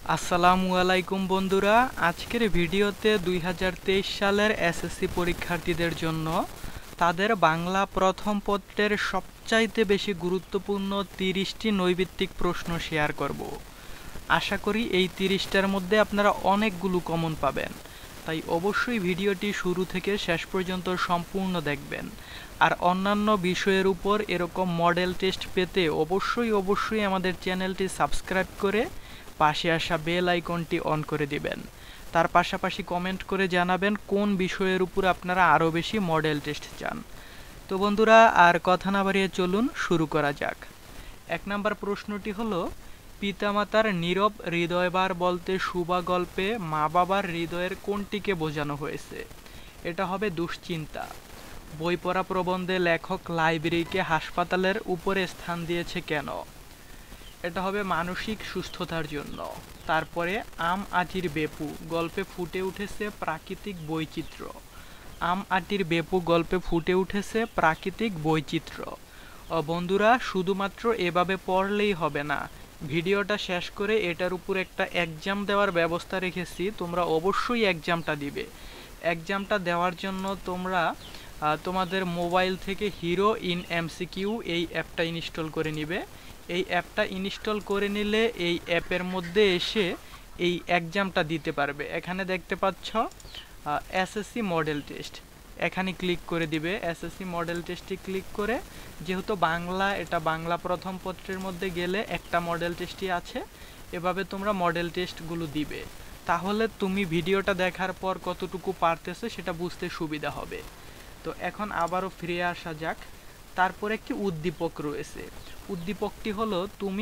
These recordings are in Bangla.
আসসালামু আলাইকুম বন্ধুরা, আজকের ভিডিওতে 2023 সালের এসএসসি পরীক্ষার্থীদের জন্য তাদের বাংলা প্রথম পত্রের সবচাইতে বেশি গুরুত্বপূর্ণ 30টি নৈবিত্তিক প্রশ্ন শেয়ার করব। আশা করি এই 30টার মধ্যে আপনারা অনেকগুলো কমন পাবেন, তাই অবশ্যই ভিডিওটি শুরু থেকে শেষ পর্যন্ত সম্পূর্ণ দেখবেন। আর অন্যান্য বিষয়ের উপর এরকম মডেল টেস্ট পেতে অবশ্যই আমাদের চ্যানেলটি সাবস্ক্রাইব করে পাশে আসা বেল আইকনটি অন করে দিবেন। তার পাশাপাশি কমেন্ট করে জানাবেন কোন বিষয়ের উপর আপনারা আরও বেশি মডেল টেস্ট চান। তো বন্ধুরা, আর কথা না বাড়িয়ে চলুন শুরু করা যাক। 1 নম্বর প্রশ্নটি হলো, পিতামাতার নীরব হৃদয়বার বলতে শুভা গল্পে মা বাবার হৃদয়ের কোনটিকে বোঝানো হয়েছে? এটা হবে দুশ্চিন্তা। বই পড়া প্রবন্ধে লেখক লাইব্রেরিকে হাসপাতালের উপরে স্থান দিয়েছে কেন? এটা হবে মানসিক সুস্থতার জন্য। তারপরে আম আটির বেপু গল্পে ফুটে উঠেছে প্রাকৃতিক বৈচিত্র্য। আম আটির বেপু গল্পে ফুটে উঠেছে প্রাকৃতিক বৈচিত্র্য। বন্ধুরা, শুধুমাত্র এভাবে পড়লেই হবে না, ভিডিওটা শেষ করে এটার উপর একটা এক্সাম দেওয়ার ব্যবস্থা রেখেছি। তোমরা অবশ্যই এক্সামটা দিবে। এক্সামটা দেওয়ার জন্য তোমরা তোমাদের মোবাইল থেকে হিরো ইন এমসিকিউ এই অ্যাপটা ইনস্টল করে নিবে। এই অ্যাপটা ইনস্টল করে নিলে এই অ্যাপের মধ্যে এসে এই এক্সামটা দিতে পারবে। এখানে দেখতে পাচ্ছ এসএসসি মডেল টেস্ট, এখানে ক্লিক করে দিবে। এসএসসি মডেল টেস্টে ক্লিক করে, যেহেতু বাংলা, এটা বাংলা প্রথম পত্রের মধ্যে গেলে একটা মডেল টেস্টই আছে, এভাবে তোমরা মডেল টেস্টগুলো দিবে। তাহলে তুমি ভিডিওটা দেখার পর কতটুকু পারতেছো সেটা বুঝতে সুবিধা হবে। তো এখন আবারও ফিরে আসা যাক। তারপরে একটি উদ্দীপক রয়েছে। উদ্দীপকটি হলো, তুমি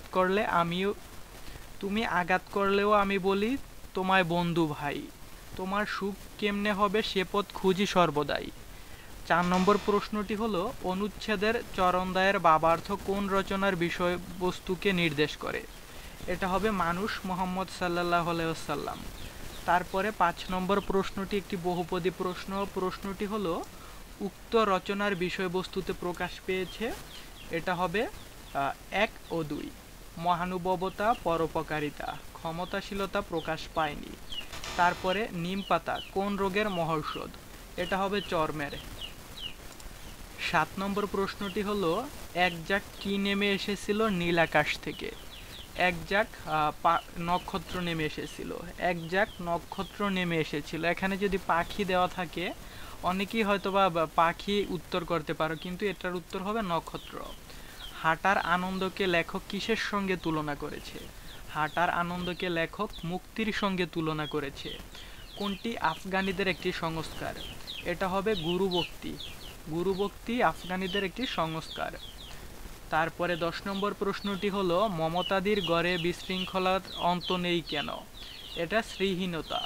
আঘাত করলেও আমি বলি তোমায় বন্ধু ভাই, তোমার সুখ কেমনে হবে সে পথ খুঁজি সর্বদাই। 4 নম্বর প্রশ্নটি হলো, অনুচ্ছেদের চরণদ্বয়ের ভাবার্থ কোন রচনার বিষয়বস্তুকে নির্দেশ করে? এটা হবে মানুষ মুহাম্মদ সাল্লাল্লাহু আলাইহি ওয়াসাল্লাম। তারপরে 5 নম্বর প্রশ্নটি একটি বহুপদী প্রশ্ন। প্রশ্নটি হলো, উক্ত রচনার বিষয়বস্তুতে প্রকাশ পেয়েছে। এটা হবে 1 ও 2। মহানুভবতা, পরোপকারিতা, ক্ষমতাশীলতা প্রকাশ পায়নি। তারপরে নিম পাতা কোন রোগের মহৌষধ? এটা হবে চর্মের। 7 নম্বর প্রশ্নটি হলো, এক ঝাঁক কি নেমে এসেছিল নীল আকাশ থেকে? এক ঝাঁক নক্ষত্র নেমে এসেছিল। এক ঝাঁক নক্ষত্র নেমে এসেছিল। এখানে যদি পাখি দেওয়া থাকে, অনেকেই হয়তোবা পাখি উত্তর করতে পারো, কিন্তু এটার উত্তর হবে নক্ষত্র। হাঁটার আনন্দকে লেখক কিসের সঙ্গে তুলনা করেছে? হাঁটার আনন্দকে লেখক মুক্তির সঙ্গে তুলনা করেছে। কোনটি আফগানিদের একটি সংস্কার? এটা হবে গুরুভক্তি। গুরুভক্তি আফগানিদের একটি সংস্কার। তারপরে 10 নম্বর প্রশ্নটি হলো, মমতাদির গড়ে বিশৃঙ্খলার অন্ত নেই কেন? এটা শ্রীহীনতা।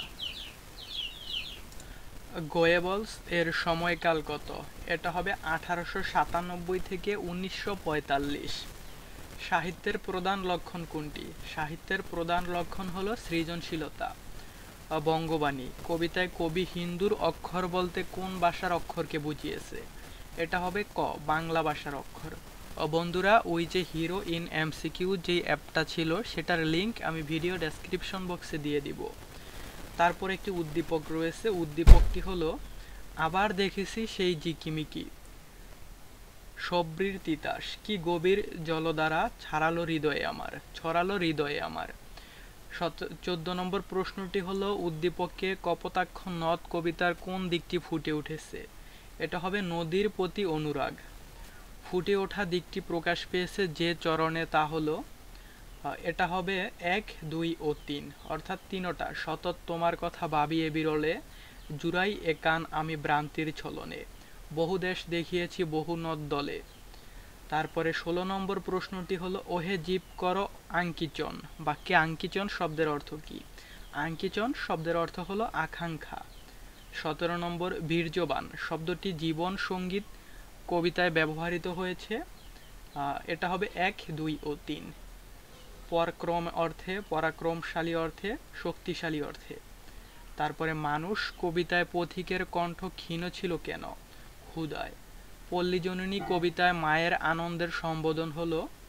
গোয়েবলস এর সময়কাল কত? এটা হবে 1897 থেকে 1945। সাহিত্যের প্রধান লক্ষণ কোনটি? সাহিত্যের প্রধান লক্ষণ হলো সৃজনশীলতা। বঙ্গবাণী কবিতায় কবি হিন্দুর অক্ষর বলতে কোন ভাষার অক্ষরকে বুঝিয়েছে? এটা হবে ক, বাংলা ভাষার অক্ষর। বন্ধুরা, ওই যে হিরো ইন এমসিকিউ যে অ্যাপটা ছিল, সেটার লিংক আমি ভিডিও ডেসক্রিপশন বক্সে দিয়ে দিব। তারপর একটি উদ্দীপক রয়েছে। উদ্দীপকটি হলো, আবার দেখেছি সেই ঝিকিমিকি সবরির তিতাস, কি গভীর জলধারা ছড়ালো হৃদয়ে আমার। 14 নম্বর প্রশ্নটি হলো, উদ্দীপকে কপোতাক্ষ নদ কবিতার কোন দিকটি ফুটে উঠেছে? এটা হবে নদীর প্রতি অনুরাগ। ফুটে ওঠা দিকটি প্রকাশ পেয়েছে যে চরণে, তা হলো, এটা হবে 1, 2 ও 3, অর্থাৎ 3টা। সতত তোমার কথা ভাবিয়ে বিরলে, জুড়াই এ কান আমি ভ্রান্তির ছলনে, বহু দেশ দেখিয়েছি বহু নদ দলে। তারপরে 16 নম্বর প্রশ্নটি হলো, ওহে জীব করো আঙ্কিচন। বাক্যে আঙ্কিচন শব্দের অর্থ কি? আঙ্কিচন শব্দের অর্থ হলো আকাঙ্ক্ষা। 17 নম্বর, বীর্যবান শব্দটি জীবন সঙ্গীত কবিতায় ব্যবহৃত হয়েছে। এটা হবে 1, 2 ও 3। পরাক্রম অর্থে, পরাক্রমশালী অর্থে, শক্তিশালী অর্থে। তারপরে মানুষ কবিতায় পথিকের কণ্ঠ ক্ষীণ ছিল কেন? ক্ষুধায়। পল্লীজননী কবিতায় মায়ের আনন্দের সম্বোধন হলো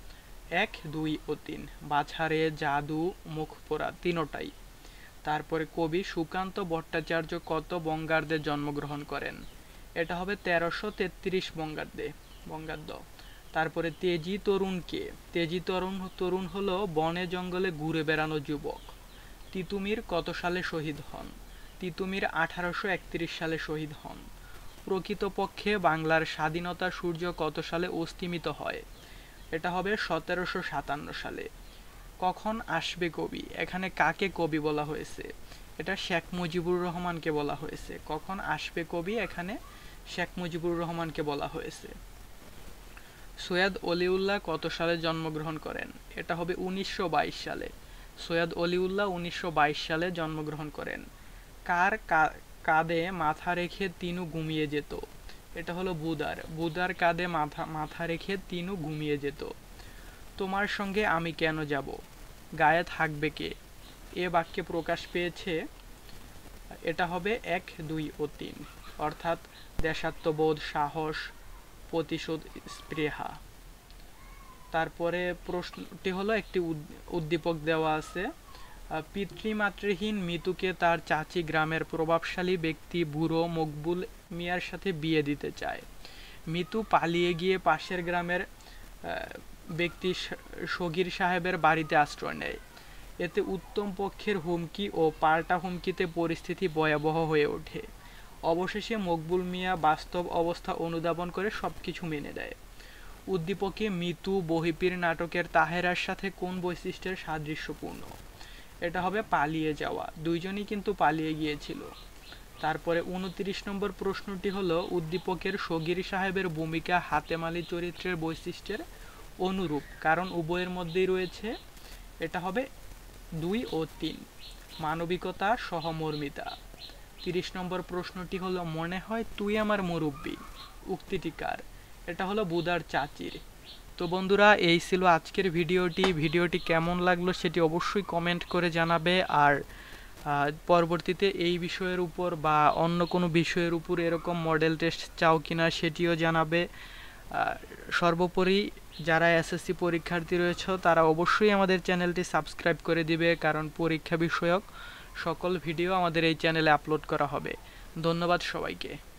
1, 2 ও 3 বাছারে, জাদু, মুখ পোড়া তিনোটাই। তারপরে কবি সুকান্ত ভট্টাচার্য কত বঙ্গাব্দে জন্মগ্রহণ করেন? এটা হবে 1333 বঙ্গাব্দ। তারপরে তেজি তরুণ কে? তেজি তরুণ হলো বনে জঙ্গলে ঘুরে বেড়ানো যুবক। তিতুমির কত সালে শহীদ হন? তিতুমির 1831 সালে শহীদ হন। প্রকৃতপক্ষে বাংলার স্বাধীনতা সূর্য কত সালে অস্তিমিত হয়? এটা হবে 1757 সালে। কখন আসবে কবি? এখানে কাকে কবি বলা হয়েছে? এটা শেখ মুজিবুর রহমানকে বলা হয়েছে। কখন আসবে কবি? এখানে শেখ মুজিবুর রহমানকে বলা হয়েছে। সৈয়দ অলিউল্লাহ কত সালে জন্মগ্রহণ করেন? এটা হবে 1922 সালে। সৈয়দ অলিউল্লাহ 1922 সালে জন্মগ্রহণ করেন। কার কাঁধে মাথা রেখে তিনু ঘুমিয়ে যেত? এটা হলো বুদার কাঁধে মাথা রেখে তিনু ঘুমিয়ে যেত। তোমার সঙ্গে আমি কেন যাব? গায়ে থাকবে কে? এ বাক্যে প্রকাশ পেয়েছে। এটা হবে 1, 2 ও 3 অর্থাৎ দেশাত্মবোধ, সাহস, প্রতিশোধ, স্পৃহা। তারপরে প্রশ্নটি হলো একটি উদ্দীপক দেওয়া আছে। পিতৃমাতৃহীন মিতুকে তার চাচি গ্রামের প্রভাবশালী ব্যক্তি বুড়ো মকবুল মিয়ার সাথে বিয়ে দিতে চায়। মিতু পালিয়ে গিয়ে পাশের গ্রামের ব্যক্তি সগীর সাহেবের বাড়িতে আশ্রয় নেয়। এতে উত্তম পক্ষের হুমকি ও পাল্টা হুমকিতে পরিস্থিতি ভয়াবহ হয়ে ওঠে। অবশেষে মকবুল মিয়া বাস্তব অবস্থা অনুধাবন করে সবকিছু মেনে নেয়। উদ্দীপকে মিতু বহিপীর নাটকের তাহেরার সাথে কোন বৈশিষ্ট্যের সাদৃশ্যপূর্ণ? এটা হবে পালিয়ে যাওয়া। দুইজনই কিন্তু পালিয়ে গিয়েছিল। তারপরে 29 নম্বর প্রশ্নটি হলো উদ্দীপকের সগীর সাহেবের ভূমিকা হাতেম আলী চরিত্রের বৈশিষ্ট্যের অনুরূপ, কারণ উভয়ের মধ্যেই রয়েছে। এটা হবে 2 ও 3 মানবিকতা, সহমর্মিতা। 30 নম্বর প্রশ্নটি হলো মনে হয় তুই আমার মুরব্বী, উক্তিটি কার? এটা হলো বুদার চাচির। তো বন্ধুরা, এই ছিল আজকের ভিডিওটি কেমন লাগলো সেটি অবশ্যই কমেন্ট করে জানাবে। আর পরবর্তীতে এই বিষয়ের উপর বা অন্য কোনো বিষয়ের উপর এরকম মডেল টেস্ট চাও কিনা সেটিও জানাবে। সর্বোপরি যারা এসএসসি পরীক্ষার্থী রয়েছে তারা অবশ্যই আমাদের চ্যানেলটি সাবস্ক্রাইব করে দিবে, কারণ পরীক্ষা বিষয়ক সকল ভিডিও আমাদের এই চ্যানেলে আপলোড করা হবে। ধন্যবাদ সবাইকে।